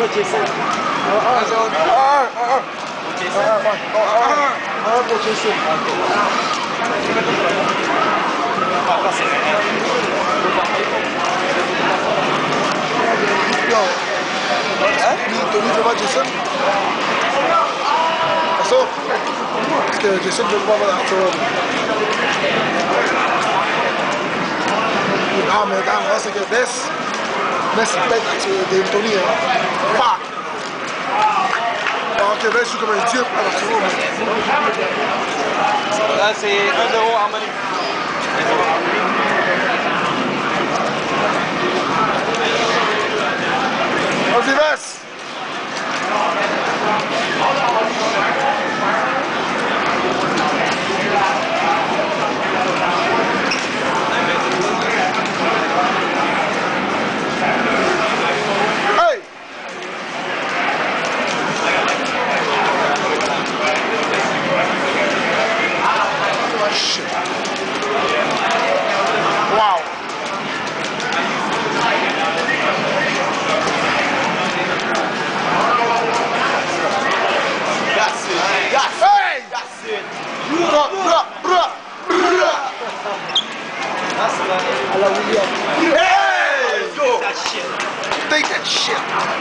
Jason. Tony devant Jason. Ça? Parce que Jason veut pas voir Arthur. Ah, mais attends, là, c'est que Ness il pète Tony. Fuck! Alors que Ness joue comme un type à Arthur. Là, c'est 1-0 harmonie. Vas-y, Ness! Shit. Wow. That's it. Hey! That's it. That's it. I love William. Hey! Let's go. That shit. Take that shit.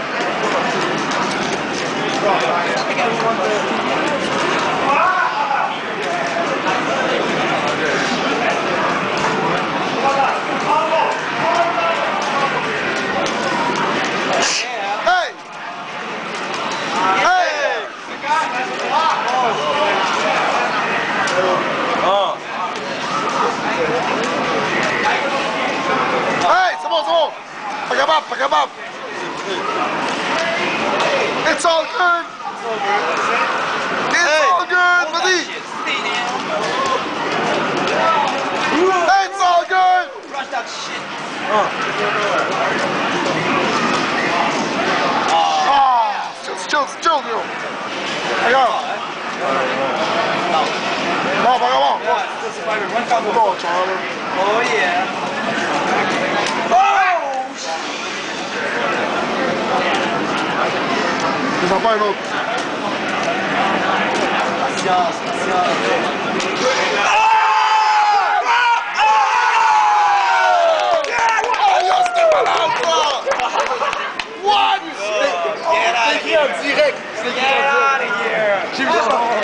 Hey! Hey! Oh. Hey! C'est bon. Pas capable. It's all good. It's all good. Vas-y. It's all good. Rush that shit. Chill, yo. Regarde. Non, pas grave. Bon, Charles. Oh yeah. Ils en pas un autre. Patience. What? Get out of here. Direct. Get out of here.